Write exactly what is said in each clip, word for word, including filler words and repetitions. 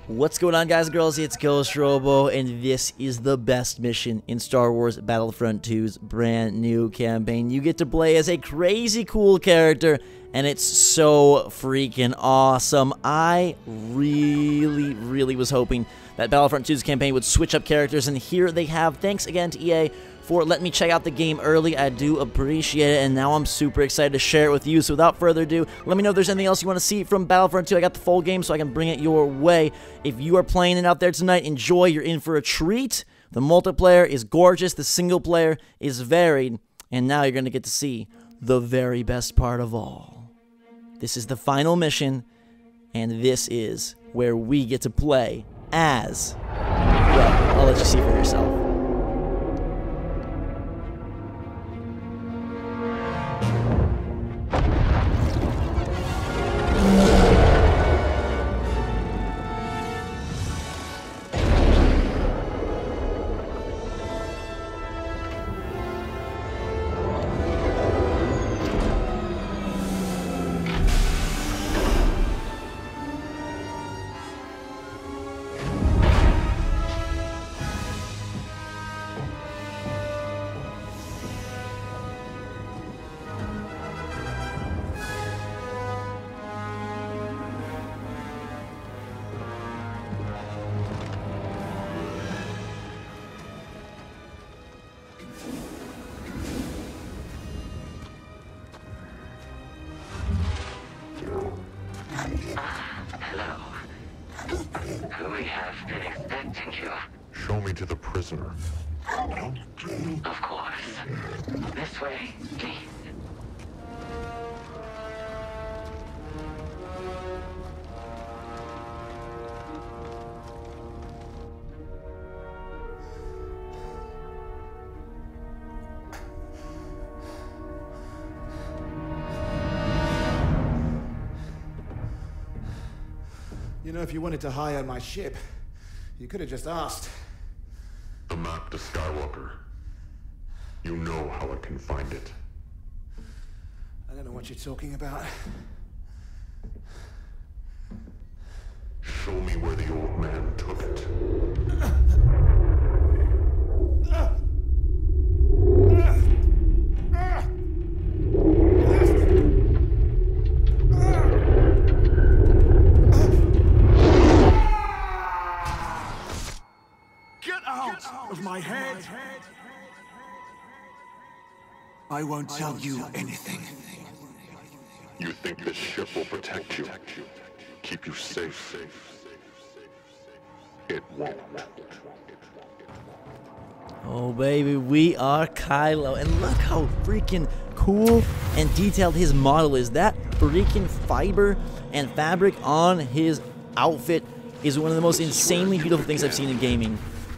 What's going on, guys and girls? It's GhostRobo, and this is the best mission in Star Wars Battlefront two's brand new campaign. You get to play as a crazy cool character, and it's so freaking awesome. I really, really was hoping that Battlefront two's campaign would switch up characters, and here they have. Thanks again to E A for letting me check out the game early. I do appreciate it, and now I'm super excited to share it with you. So without further ado, let me know if there's anything else you want to see from Battlefront two. I got the full game so I can bring it your way. If you are playing it out there tonight, enjoy. You're in for a treat. The multiplayer is gorgeous. The single player is varied. And now you're going to get to see the very best part of all. This is the final mission, and this is where we get to play as... Well, I'll let you see for yourself. We have been expecting you. Show me to the prisoner. Of course. This way, please. You know, if you wanted to hire my ship, you could have just asked. The map to Skywalker. You know how I can find it. I don't know what you're talking about. Show me where the old man took it. Of my head. I won't tell you anything. You think this ship will protect you, keep you safe? It won't. Oh baby, we are Kylo, and look how freaking cool and detailed his model is. That freaking fiber and fabric on his outfit is one of the most insanely beautiful things I've seen in gaming.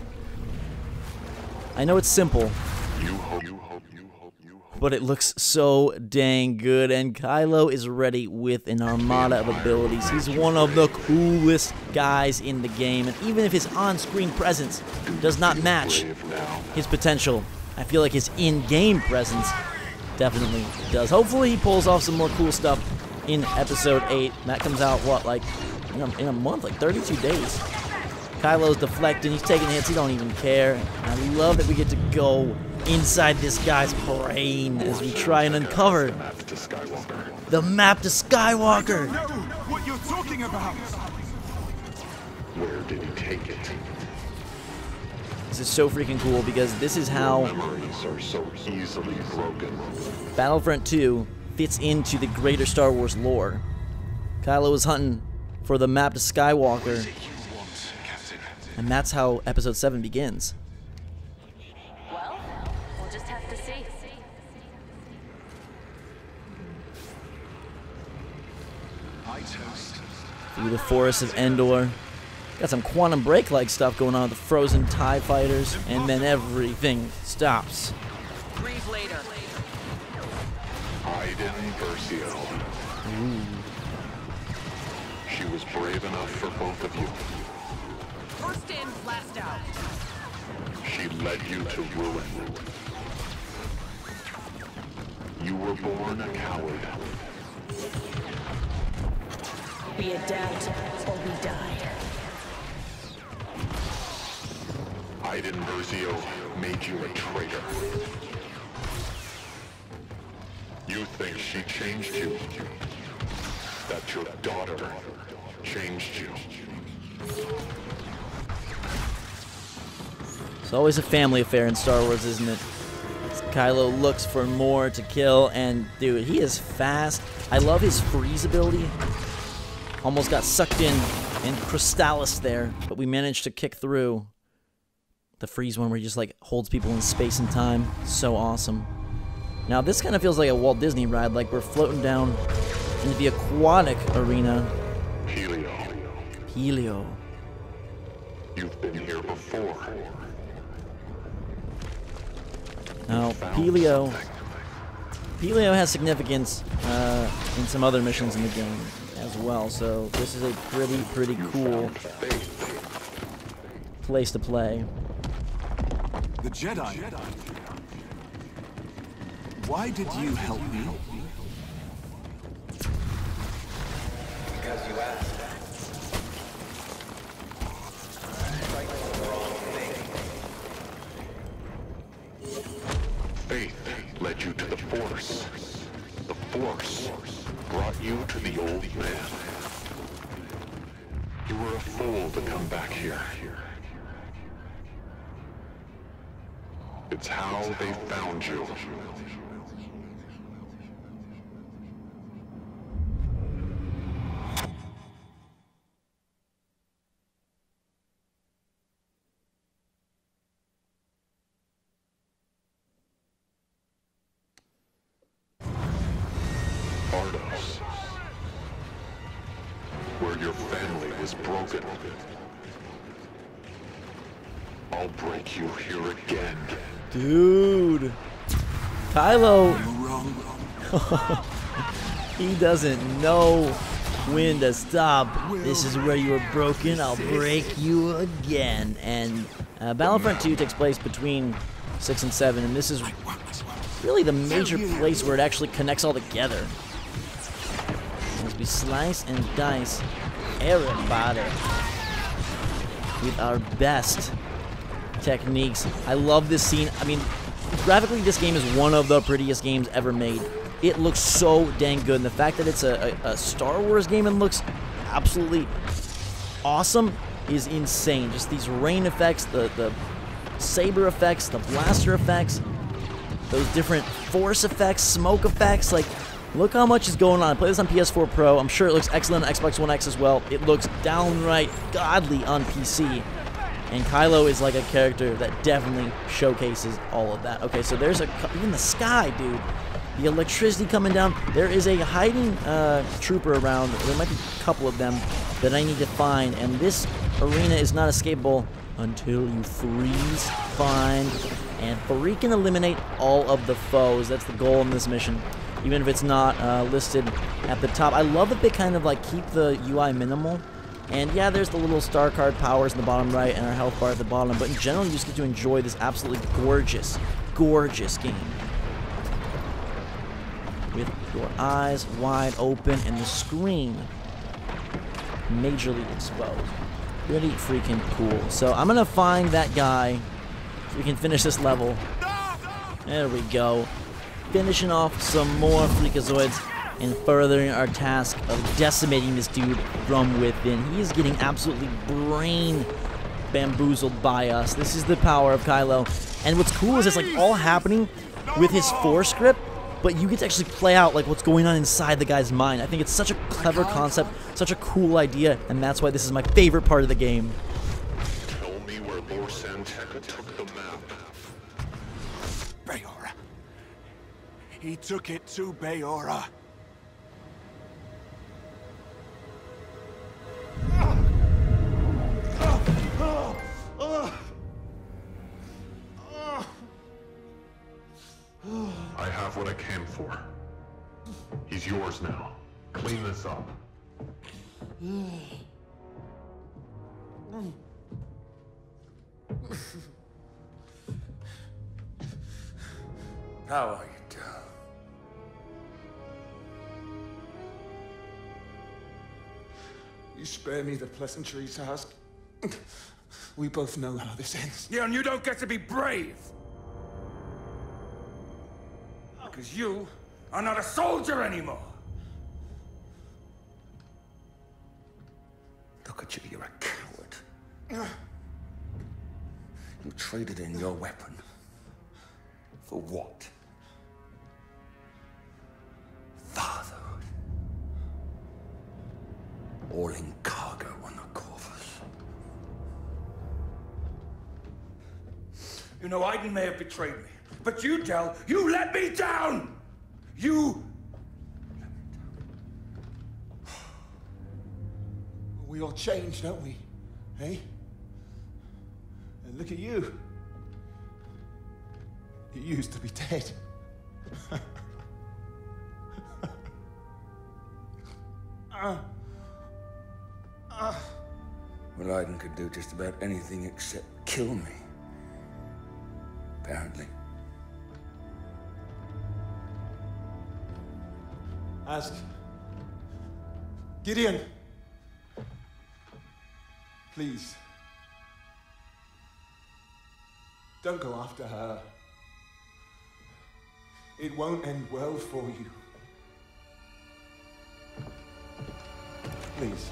I know it's simple, You hope, you hope, you hope, you hope. but it looks so dang good, and Kylo is ready with an armada of abilities. He's one of the coolest guys in the game, and even if his on-screen presence does not match his potential, I feel like his in-game presence definitely does. Hopefully he pulls off some more cool stuff in Episode eight. That comes out, what, like, in a, in a month, like thirty-two days. Kylo's deflecting, he's taking hits, he don't even care. I love that we get to go inside this guy's brain as we try and uncover The map to Skywalker. the map to Skywalker. I don't know what you're talking about. Where did he take it? This is so freaking cool because this is how Memories are so easily broken. Battlefront two fits into the greater Star Wars lore. Kylo is hunting for the map to Skywalker, and that's how Episode seven begins. Well, we'll just have to see. Through the forests of Endor. Got some Quantum Break-like stuff going on with the frozen TIE fighters, and then everything stops. Breathe later. Iden Versio. Ooh. She was brave enough for both of you. First in, last out. She led you to ruin. You were born a coward. We adapt or we die. Iden Versio made you a traitor. You think she changed you? That your daughter changed you. It's always a family affair in Star Wars, isn't it? Kylo looks for more to kill, and dude, he is fast. I love his freeze ability. Almost got sucked in in Crystallis there, but we managed to kick through. The freeze one where he just like holds people in space and time. So awesome. Now this kind of feels like a Walt Disney ride, like we're floating down into the aquatic arena. Helio. Helio. You've been here before. Now, Helio, Helio has significance uh, in some other missions in the game as well, so this is a pretty, pretty cool place to play. The Jedi. Why did you help me? Because you asked. Faith led you to the Force. The Force brought you to the old man. You were a fool to come back here. It's how they found you. Where your family was broken. I'll break you here again. Dude. Kylo. He doesn't know when to stop. This is where you were broken. I'll break you again. And uh, Battlefront two takes place between six and seven, and this is really the major place where it actually connects all together. As we slice and dice everybody with our best techniques. I love this scene. I mean, graphically, this game is one of the prettiest games ever made. It looks so dang good, and the fact that it's a, a, a Star Wars game and looks absolutely awesome is insane. Just these rain effects, the, the saber effects, the blaster effects, those different force effects, smoke effects, like, look how much is going on. I play this on P S four Pro. I'm sure it looks excellent on Xbox One X as well. It looks downright godly on P C. And Kylo is like a character that definitely showcases all of that. Okay, so there's a... even the sky, dude. The electricity coming down. There is a hiding uh, trooper around. There might be a couple of them that I need to find. And this arena is not escapable until you freeze, find, and freaking eliminate all of the foes. That's the goal in this mission, even if it's not uh, listed at the top. I love that they kind of like keep the U I minimal. And yeah, there's the little star card powers in the bottom right and our health bar at the bottom, but in general, you just get to enjoy this absolutely gorgeous, gorgeous game. With your eyes wide open and the screen majorly exposed. Pretty freaking cool. So I'm gonna find that guy so we can finish this level. There we go. Finishing off some more Freakazoids and furthering our task of decimating this dude from within. He is getting absolutely brain bamboozled by us. This is the power of Kylo. And what's cool is it's like all happening with his force grip, but you get to actually play out like what's going on inside the guy's mind. I think it's such a clever concept, such a cool idea, and that's why this is my favorite part of the game. Tell me where Lord Santeca took the map. Bayora. He took it to Bayora. I have what I came for. He's yours now. Clean this up. How are you, Dad? You spare me the pleasantries, task. We both know how this ends. Yeah, and you don't get to be brave. Because you are not a soldier anymore. Look at you, you're a coward. You traded in your weapon. For what? Fatherhood. All in cargo on the Corvus. You know, Iden may have betrayed me, but you, Del, you let me down! You let me down. We all change, don't we? Hey? And look at you. You used to be dead. uh. Uh. Well, Iden could do just about anything except kill me. Apparently. Ask Gideon. Please. Don't go after her. It won't end well for you. Please.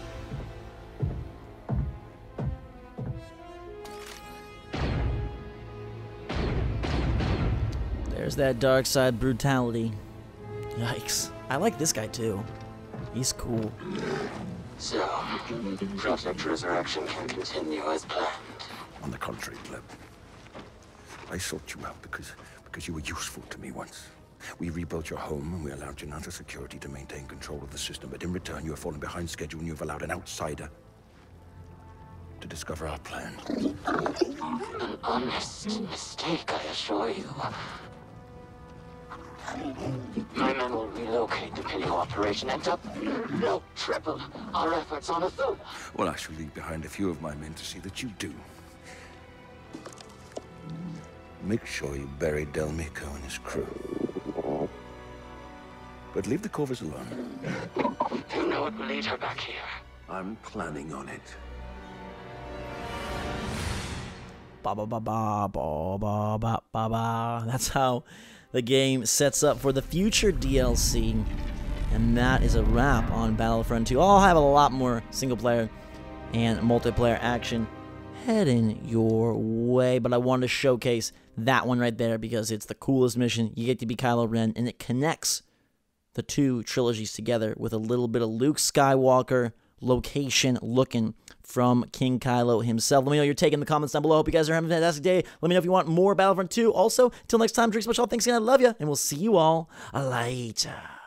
There's that dark side brutality. Yikes. I like this guy too. He's cool. So, Project Resurrection can continue as planned. On the contrary, Gleb. I sought you out because because you were useful to me once. We rebuilt your home and we allowed Janata Security to maintain control of the system, but in return you have fallen behind schedule and you've allowed an outsider to discover our plan. An honest mistake, I assure you. My men will relocate the Pilio operation and double, triple our efforts on Athula. Well, I shall leave behind a few of my men to see that you do. Make sure you bury Del Mico and his crew. But leave the Corvus alone. You know it will lead her back here. I'm planning on it. Ba ba ba ba ba ba ba ba ba. That's how the game sets up for the future D L C. And that is a wrap on Battlefront two. I'll have a lot more single player and multiplayer action heading your way, but I wanted to showcase that one right there because it's the coolest mission. You get to be Kylo Ren, and it connects the two trilogies together with a little bit of Luke Skywalker location looking from King Kylo himself. Let me know your take in the comments down below. Hope you guys are having a fantastic day. Let me know if you want more Battlefront two. Also, till next time, drink special. Thanks again. I love you, and we'll see you all later.